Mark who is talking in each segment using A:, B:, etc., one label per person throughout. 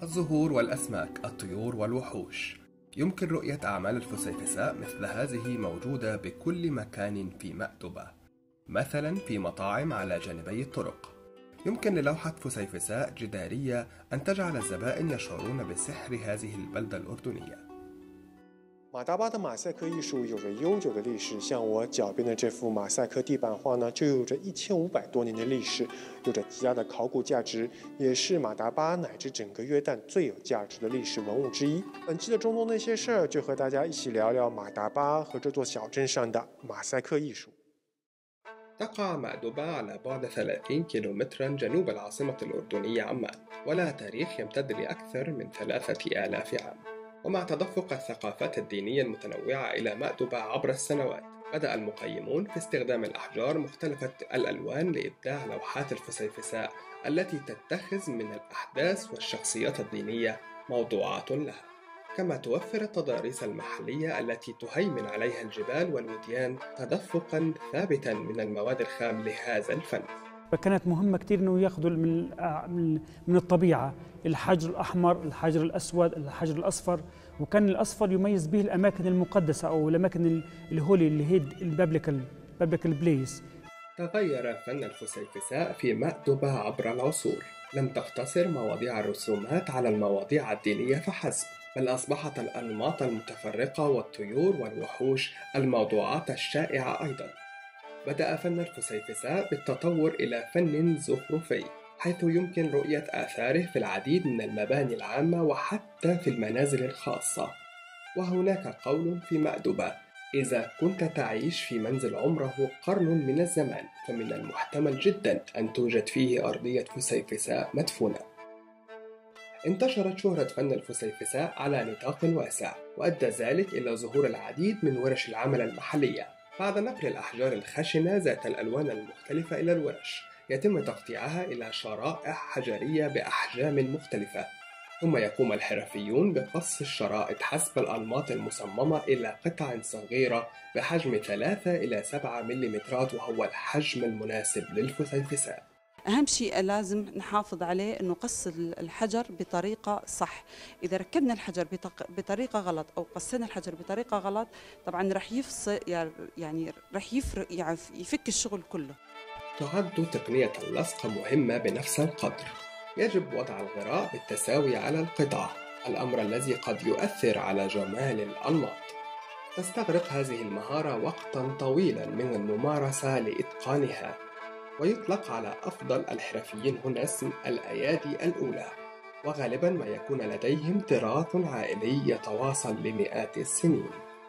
A: الزهور والأسماك، الطيور والوحوش. يمكن رؤية أعمال الفسيفساء مثل هذه موجودة بكل مكان في مأدبة، مثلا في مطاعم على جانبي الطرق. يمكن للوحة فسيفساء جدارية أن تجعل الزبائن يشعرون بسحر هذه البلدة الأردنية.
B: 马达巴的马赛克艺术有着悠久的历史，像我脚边的这幅马赛克地板画呢，就有着1500多年的历史，有着极大的考古价值，也是马达巴乃至整个约旦最有价值的历史文物之一。本期的中东那些事儿，就和大家一起聊聊马达巴和这座小镇上的马赛克艺术。
A: تقع مأدبة على بعد 30 كيلومترا جنوب العاصمة الأردنية عمان، ولها تاريخ يمتد لأكثر من 3000 عام. ومع تدفق الثقافات الدينية المتنوعة إلى مأدبة عبر السنوات، بدأ المقيمون في استخدام الأحجار مختلفة الألوان لإبداع لوحات الفسيفساء التي تتخذ من الأحداث والشخصيات الدينية موضوعات لها. كما توفر التضاريس المحلية التي تهيمن عليها الجبال والوديان تدفقا ثابتا من المواد الخام لهذا الفن.
C: فكانت مهمة كتير إنه يأخذوا من الطبيعة الحجر الأحمر، الحجر الأسود، الحجر الأصفر، وكان الأصفر يميز به الأماكن المقدسة أو الأماكن الهولي اللي هي البابليكال بليس.
A: تغير فن الفسيفساء في مأدبة عبر العصور، لم تقتصر مواضيع الرسومات على المواضيع الدينية فحسب، بل أصبحت الأنماط المتفرقة والطيور والوحوش الموضوعات الشائعة أيضاً. بدأ فن الفسيفساء بالتطور إلى فن زخرفي، حيث يمكن رؤية آثاره في العديد من المباني العامة وحتى في المنازل الخاصة. وهناك قول في مأدبة: إذا كنت تعيش في منزل عمره قرن من الزمان، فمن المحتمل جدا أن توجد فيه أرضية فسيفساء مدفونة. انتشرت شهرة فن الفسيفساء على نطاق واسع، وأدى ذلك إلى ظهور العديد من ورش العمل المحلية. بعد نقل الأحجار الخشنة ذات الألوان المختلفة إلى الورش، يتم تقطيعها إلى شرائح حجرية بأحجام مختلفة، ثم يقوم الحرفيون بقص الشرائط حسب الأنماط المصممة إلى قطع صغيرة بحجم 3 إلى 7 ملم، وهو الحجم المناسب للفسيفساء.
D: أهم شيء لازم نحافظ عليه إنه قص الحجر بطريقة صح. إذا ركبنا الحجر بطريقة غلط أو قصينا الحجر بطريقة غلط، طبعا رح يفصل، يعني رح يفك الشغل كله.
A: تعد تقنية اللصق مهمة بنفس القدر. يجب وضع الغراء بالتساوي على القطع، الأمر الذي قد يؤثر على جمال الأنماط. تستغرق هذه المهارة وقتا طويلا من الممارسة لإتقانها، ويطلق على أفضل الحرفيين هنا اسم الأيادي الأولى، وغالبا ما يكون لديهم تراث عائلي يتواصل لمئات السنين.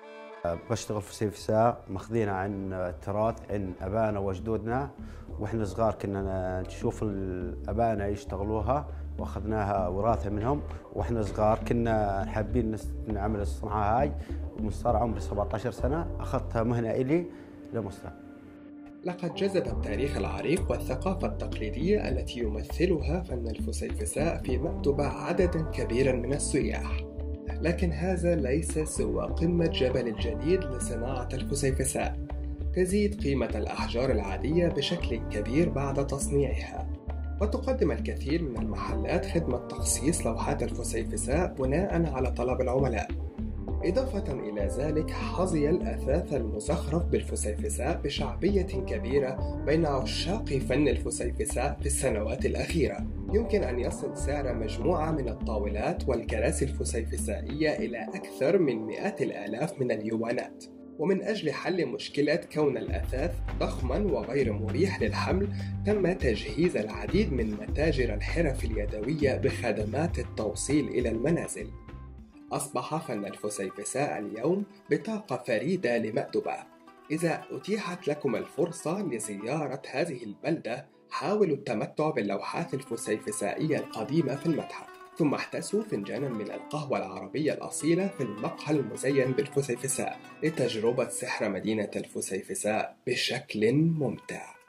E: بشتغل في فسيفساء ماخذينه عن التراث، عن أبانا وجدودنا، وإحنا صغار كنا نشوف الأبانا يشتغلوها وأخذناها وراثة منهم، وإحنا صغار كنا حابين نعمل الصنعة هاي، ومن صار عمري 17 سنة أخذتها مهنة إلي لمستقبل.
A: لقد جذب التاريخ العريق والثقافة التقليدية التي يمثلها فن الفسيفساء في مأدبة عددا كبيرا من السياح، لكن هذا ليس سوى قمة جبل الجليد لصناعة الفسيفساء. تزيد قيمة الأحجار العادية بشكل كبير بعد تصنيعها، وتقدم الكثير من المحلات خدمة تخصيص لوحات الفسيفساء بناء على طلب العملاء. إضافة إلى ذلك، حظي الأثاث المزخرف بالفسيفساء بشعبية كبيرة بين عشاق فن الفسيفساء في السنوات الأخيرة. يمكن أن يصل سعر مجموعة من الطاولات والكراسي الفسيفسائية إلى أكثر من 100,000 من اليوانات. ومن أجل حل مشكلة كون الأثاث ضخما وغير مريح للحمل، تم تجهيز العديد من متاجر الحرف اليدوية بخدمات التوصيل إلى المنازل. أصبح فن الفسيفساء اليوم بطاقة فريدة لمأدبة. إذا أتيحت لكم الفرصة لزيارة هذه البلدة، حاولوا التمتع باللوحات الفسيفسائية القديمة في المتحف، ثم احتسوا فنجانا من القهوة العربية الأصيلة في المقهى المزين بالفسيفساء لتجربة سحر مدينة الفسيفساء بشكل ممتع.